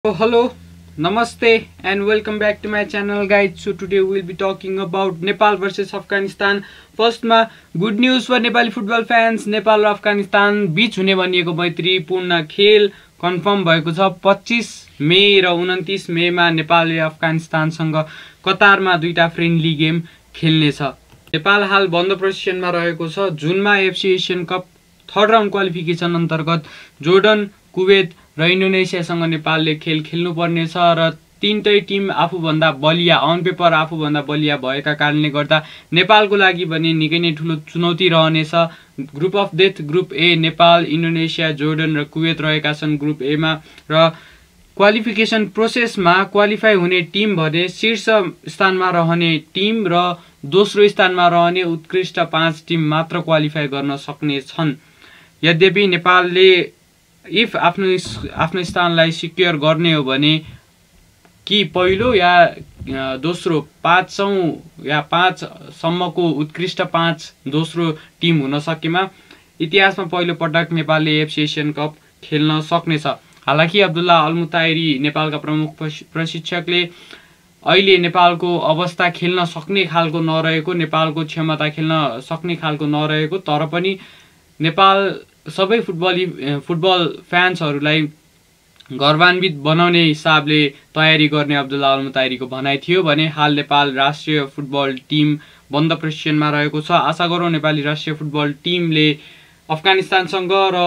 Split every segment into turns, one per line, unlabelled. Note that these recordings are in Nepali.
So hello, namaste and welcome back to my channel guys. So today we will be talking about Nepal versus Afghanistan. First ma good news for Nepali football fans. Nepal र Afghanistan बीच हुने भनिएको मैत्रीपूर्ण खेल कन्फर्म भएको छ। 25 मे र 29 मे मा नेपालले अफगानिस्तानसँग कतारमा दुईटा फ्रेन्डली गेम खेल्ने छ। नेपाल हाल बन्द प्रशिक्षणमा रहेको छ। जुनमा AFC Asian Cup third round qualification अन्तर्गत जोर्डन, कुवेत र इन्डोनेसियासँग नेपालले खेल खेल्नुपर्ने छ र तीनटै टिम आफूभन्दा बलिया अन पेपर आफूभन्दा बलिया भएका कारणले गर्दा नेपालको लागि भने निकै नै ठूलो चुनौती रहनेछ। Group of death group A Nepal, Indonesia, Jordan र कुवेत रहेका छन् ग्रुप ए मा र क्वालिफिकेसन प्रोसेसमा क्वालिफाई हुने टिम भने शीर्ष स्थानमा रहने टिम र दोस्रो स्थानमा रहने उत्कृष्ट 5 टिम मात्र क्वालिफाई गर्न सक्ने छन्। यद्यपि नेपालले इफ आफ्नो स्थानलाई सिक्योर गर्ने हो भने कि पहिलो या दोस्रो 5औं या 5 सम्मको उत्कृष्ट 5 दोस्रो टिम हुन सकेमा इतिहासमा पहिलो पटक नेपालले AFC एशियन कप खेल्न सक्नेछ। हालाकि अब्दुल्ला अलमुताइरी नेपालका प्रमुख प्रशिक्षकले अहिले नेपालको अवस्था खेल्न सक्ने खालको नरहेको, नेपालको क्षमता खेल्न सक्ने खालको नरहेको, तर पनि नेपाल सबै फुटबल फ्यान्सहरूलाई गर्वान्वित बनाउने हिसाबले तयारी गर्ने अब्दुल्ला अलमुताइरीको भनाइ थियो भने हाल नेपाल राष्ट्रिय फुटबल टिम बन्द प्रशिक्षणमा रहेको छ। आशा गरौँ नेपाली राष्ट्रिय फुटबल टिमले अफगानिस्तानसँग र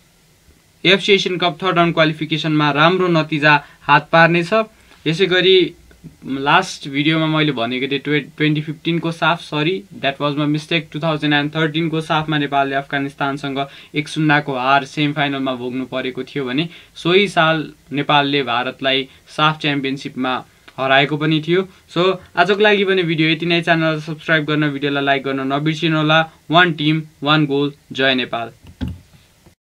AFC Asian Cup third round क्वालिफिकेसनमा राम्रो नतिजा हात पार्नेछ। यसैगरी लास्ट भिडियोमा मैले भनेको थिएँ 2015 को SAFF that was my mistake 2013 को साफमा नेपालले अफगानिस्तानसँग 1-0 को हार सेमी फाइनलमा भोग्नु परेको थियो भने सोही साल नेपालले भारतलाई साफ च्याम्पियनसिपमा हराएको पनि थियो। सो आजको लागि भने भिडियो यति नै। च्यानललाई सब्स्क्राइब गर्न, भिडियोलाई लाइक गर्न नबिर्सिनु होला। 1 टिम 1 गोल, जय नेपाल।